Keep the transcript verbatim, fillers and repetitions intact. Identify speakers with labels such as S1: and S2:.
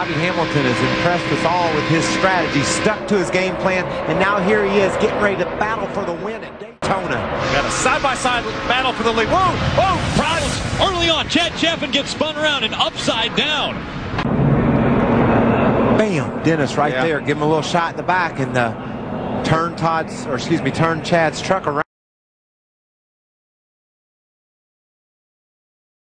S1: Bobby Hamilton has impressed us all with his strategy, stuck to his game plan, and now here he is getting ready to battle for the win at Daytona.
S2: Got a side-by-side battle for the lead. Whoa, whoa,
S3: problems early on. Chad Chaffin gets spun around and upside down.
S1: Bam, Dennis right
S2: yeah.
S1: there. Give him a little shot in the back and uh, turn Todd's, or excuse me, turn Chad's truck around.